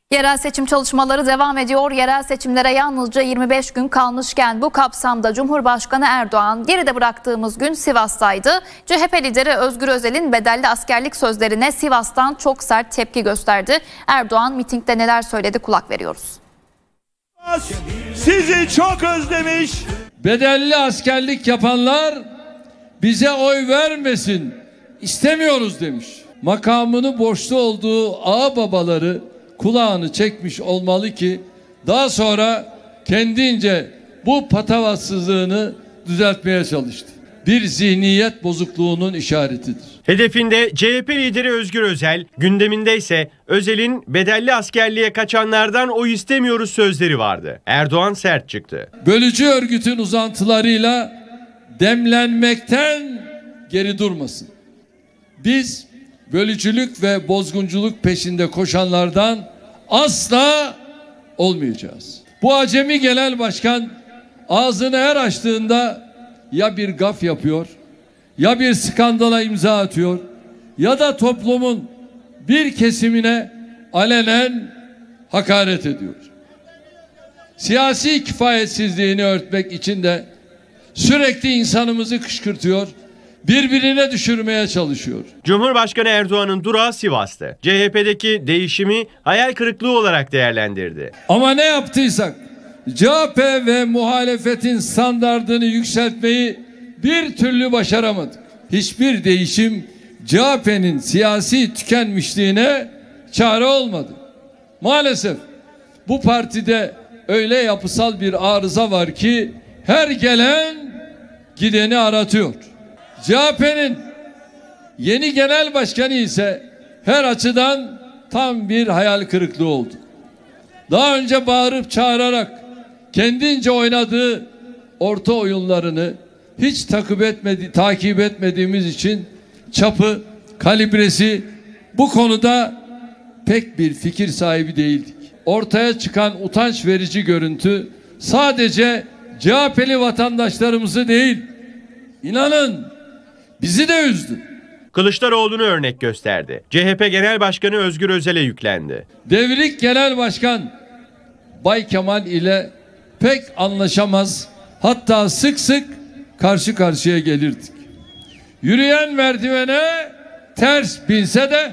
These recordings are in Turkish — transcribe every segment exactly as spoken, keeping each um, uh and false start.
Yerel seçim çalışmaları devam ediyor. Yerel seçimlere yalnızca yirmi beş gün kalmışken bu kapsamda Cumhurbaşkanı Erdoğan geride bıraktığımız gün Sivas'taydı. C H P lideri Özgür Özel'in bedelli askerlik sözlerine Sivas'tan çok sert tepki gösterdi. Erdoğan mitingde neler söyledi, kulak veriyoruz. Sizi çok özlemiş. Bedelli askerlik yapanlar bize oy vermesin, istemiyoruz demiş. Makamını borçlu olduğu ağa babaları kulağını çekmiş olmalı ki daha sonra kendince bu patavatsızlığını düzeltmeye çalıştı. Bir zihniyet bozukluğunun işaretidir. Hedefinde C H P lideri Özgür Özel, gündeminde ise Özel'in bedelli askerliğe kaçanlardan oy istemiyoruz sözleri vardı. Erdoğan sert çıktı. Bölücü örgütün uzantılarıyla demlenmekten geri durmasın. Biz bölücülük ve bozgunculuk peşinde koşanlardan asla olmayacağız. Bu acemi genel başkan ağzını her açtığında ya bir gaf yapıyor, ya bir skandala imza atıyor, ya da toplumun bir kesimine alenen hakaret ediyor. Siyasi kifayetsizliğini örtmek için de sürekli insanımızı kışkırtıyor, birbirine düşürmeye çalışıyor. Cumhurbaşkanı Erdoğan'ın durağı Sivas'tı. C H P'deki değişimi hayal kırıklığı olarak değerlendirdi. Ama ne yaptıysak C H P ve muhalefetin standardını yükseltmeyi bir türlü başaramadık. Hiçbir değişim C H P'nin siyasi tükenmişliğine çare olmadı. Maalesef bu partide öyle yapısal bir arıza var ki her gelen gideni aratıyor. C H P'nin yeni genel başkanı ise her açıdan tam bir hayal kırıklığı oldu. Daha önce bağırıp çağırarak kendince oynadığı orta oyunlarını hiç takip etmedi, takip etmediğimiz için çapı, kalibresi bu konuda pek bir fikir sahibi değildik. Ortaya çıkan utanç verici görüntü sadece C H P'li vatandaşlarımızı değil, inanın bizi de üzdü. Kılıçdaroğlu'nu örnek gösterdi. C H P Genel Başkanı Özgür Özel'e yüklendi. Devrik Genel Başkan Bay Kemal ile pek anlaşamaz, hatta sık sık karşı karşıya gelirdik. Yürüyen merdivene ters binse de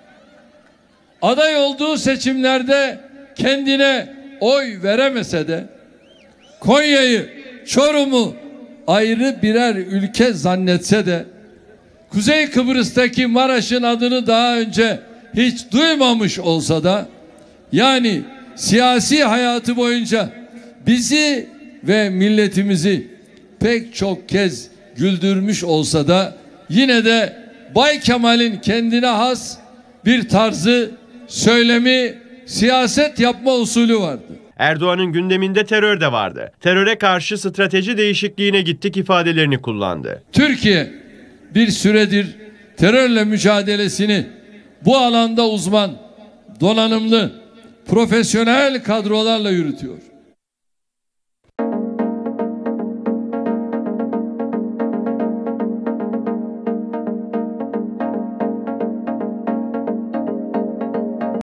aday olduğu seçimlerde kendine oy veremese de Konya'yı, Çorum'u ayrı birer ülke zannetse de Kuzey Kıbrıs'taki Maraş'ın adını daha önce hiç duymamış olsa da, yani siyasi hayatı boyunca bizi ve milletimizi pek çok kez güldürmüş olsa da yine de Bay Kemal'in kendine has bir tarzı, söylemi, siyaset yapma usulü vardı. Erdoğan'ın gündeminde terör de vardı. Teröre karşı strateji değişikliğine gittik ifadelerini kullandı. Türkiye bir süredir terörle mücadelesini bu alanda uzman, donanımlı, profesyonel kadrolarla yürütüyor.